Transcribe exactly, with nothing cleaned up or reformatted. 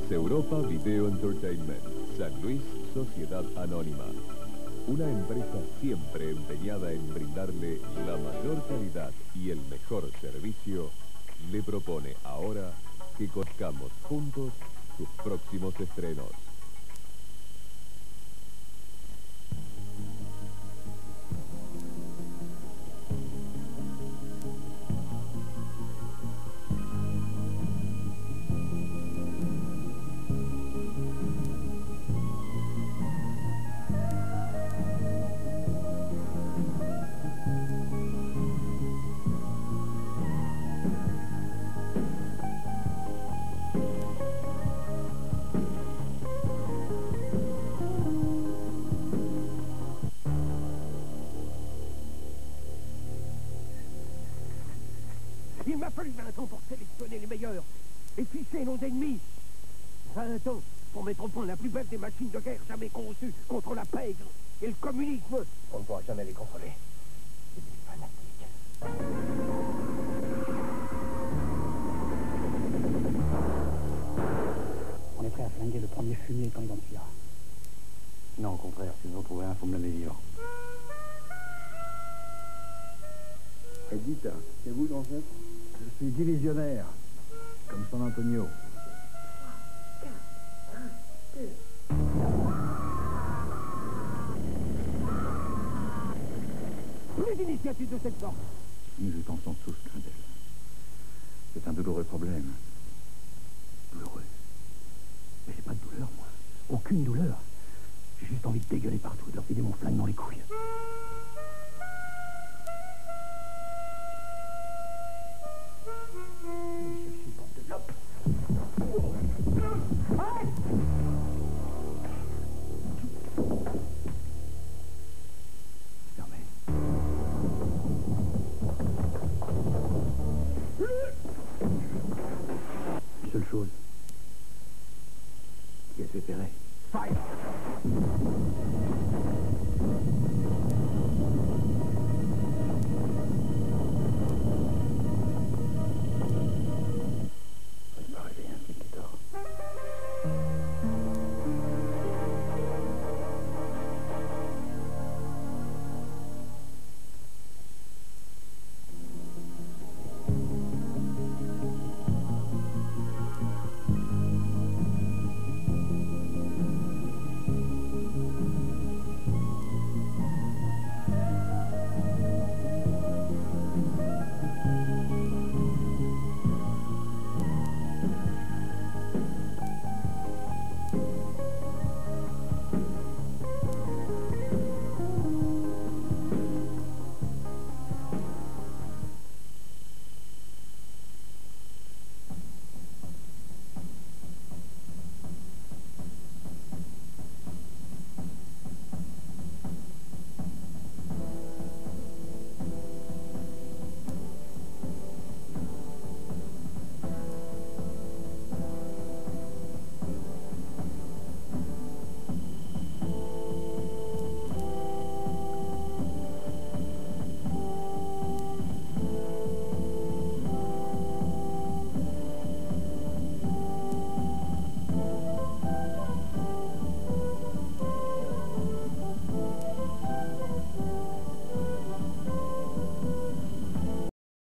Europa Video Entertainment, San Luis, Sociedad Anónima. Una empresa siempre empeñada en brindarle la mayor calidad y el mejor servicio, le propone ahora que conozcamos juntos sus próximos estrenos. Il m'a fallu vingt ans pour sélectionner les meilleurs et ficher nos ennemis. vingt ans pour mettre au point la plus belle des machines de guerre jamais conçues contre la pègre et le communisme. On ne pourra jamais les contrôler. C'est des fanatiques. On est prêt à flinguer le premier fumier quand il en suivra. Non, au contraire, si vous en trouvez un, faut me l'amener vivant. Edith, c'est vous l'ancêtre? Je suis divisionnaire, comme San Antonio. Plus d'initiatives de cette sorte. Nous y pensons tous, Grindel. C'est un douloureux problème. Douloureux. Mais j'ai pas de douleur, moi. Aucune douleur. J'ai juste envie de dégueuler partout et de leur filer mon flingue dans les couilles. Une seule chose qui est fait Perret. Fire!